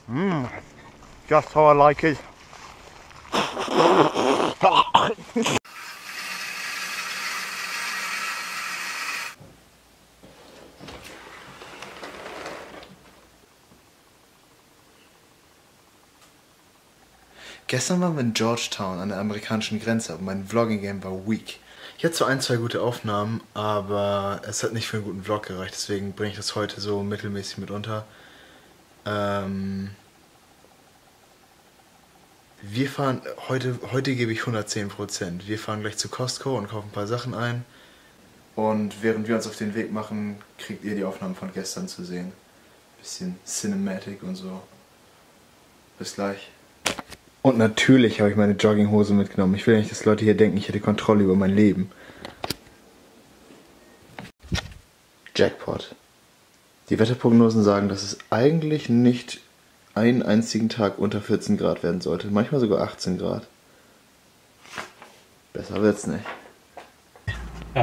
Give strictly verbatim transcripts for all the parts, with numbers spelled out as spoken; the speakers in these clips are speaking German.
Mmm, just how I like it. Gestern waren wir in Georgetown an der amerikanischen Grenze, aber mein Vlogging-Game war weak. Ich hatte zwar ein, zwei gute Aufnahmen, aber es hat nicht für einen guten Vlog gereicht, deswegen bringe ich das heute so mittelmäßig mit unter. Ähm wir fahren, heute, heute gebe ich hundertzehn Prozent. Wir fahren gleich zu Costco und kaufen ein paar Sachen ein. Und während wir uns auf den Weg machen, kriegt ihr die Aufnahmen von gestern zu sehen. Bisschen Cinematic und so. Bis gleich. Und natürlich habe ich meine Jogginghose mitgenommen. Ich will nicht, dass Leute hier denken, ich hätte Kontrolle über mein Leben. Jackpot. Die Wetterprognosen sagen, dass es eigentlich nicht einen einzigen Tag unter vierzehn Grad werden sollte. Manchmal sogar achtzehn Grad. Besser wird's nicht. Ja.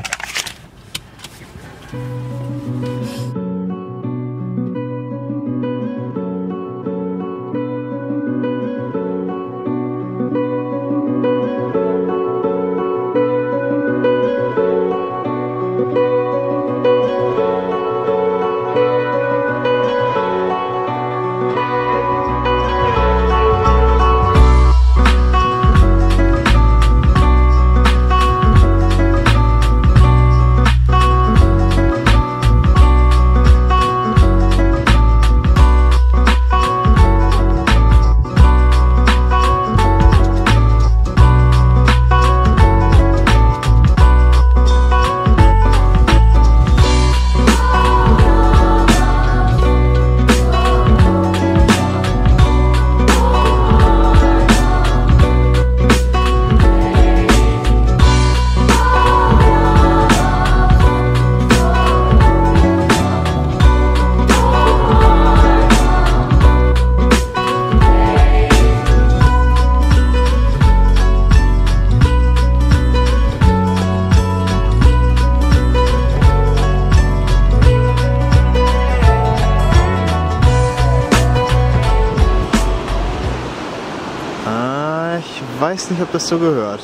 Ich weiß nicht, ob das so gehört.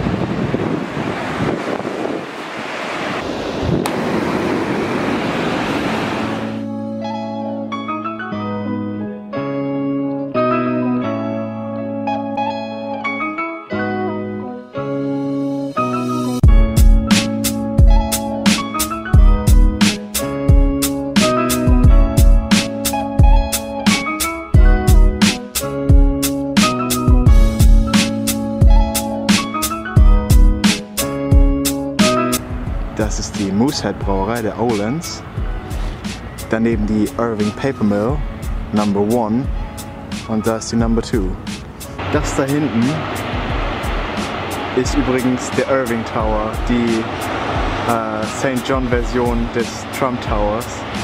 Das ist die Moosehead Brauerei der Owens. Daneben die Irving Paper Mill, Number One. Und da ist die Number Two. Das da hinten ist übrigens der Irving Tower, die äh, Saint John Version des Trump Towers.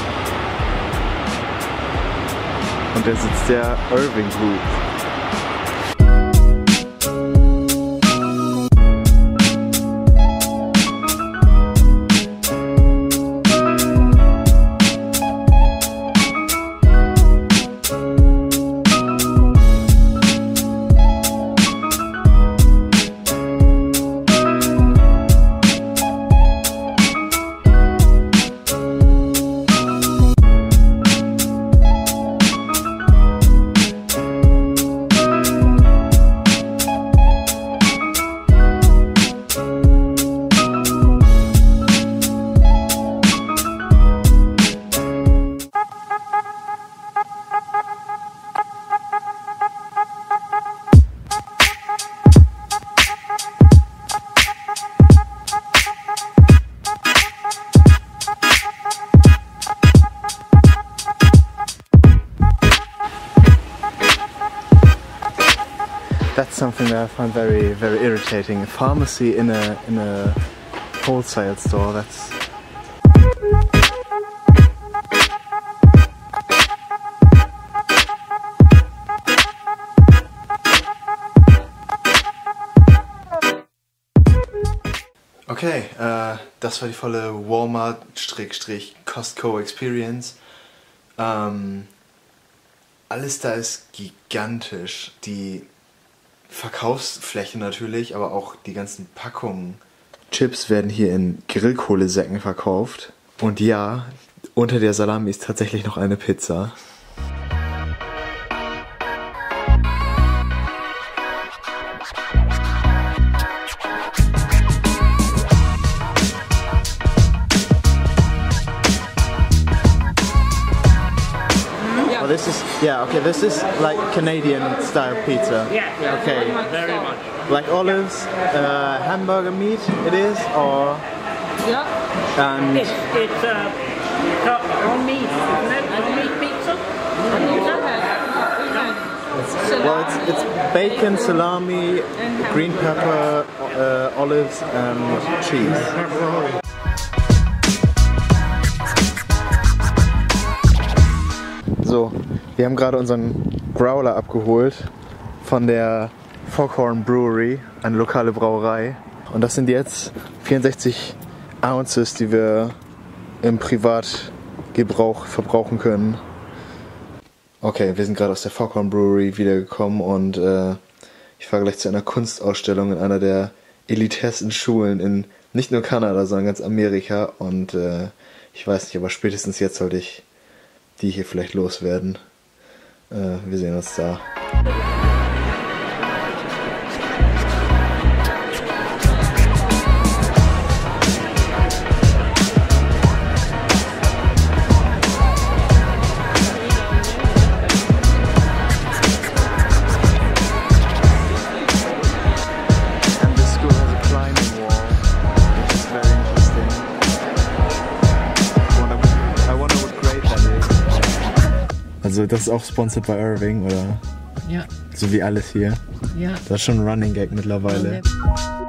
Und da sitzt der Irving Group. That's something that I find very, very irritating. A pharmacy in a in a wholesale store. That's okay. Äh, das war die volle Walmart-Costco Experience. Ähm, Alles da ist gigantisch. Die Verkaufsfläche natürlich, aber auch die ganzen Packungen. Chips werden hier in Grillkohlesäcken verkauft. Und ja, unter der Salami ist tatsächlich noch eine Pizza. Well, this is, yeah, okay, this is like Canadian style pizza. Yeah, yeah, Okay. very much. Very much. Like olives, uh, hamburger meat it is, or, Yeah. and, It's, it's uh, co- all meat, isn't it? All meat pizza? well, it's, it's bacon, salami, green pepper, uh, olives, and cheese. So, wir haben gerade unseren Growler abgeholt von der Foghorn Brewery, eine lokale Brauerei. Und das sind jetzt vierundsechzig Ounces, die wir im Privatgebrauch verbrauchen können. Okay, wir sind gerade aus der Foghorn Brewery wiedergekommen und äh, ich fahre gleich zu einer Kunstausstellung in einer der elitärsten Schulen in nicht nur Kanada, sondern ganz Amerika. Und äh, ich weiß nicht, aber spätestens jetzt sollte ich die hier vielleicht loswerden. Äh, wir sehen uns da. And this school has a climbing wall, which is very interesting. I wonder, I wonder what grade that is. Also das ist auch sponsored bei Irving, oder? Ja. So wie alles hier. Ja. Das ist schon ein Running Gag mittlerweile. Ja.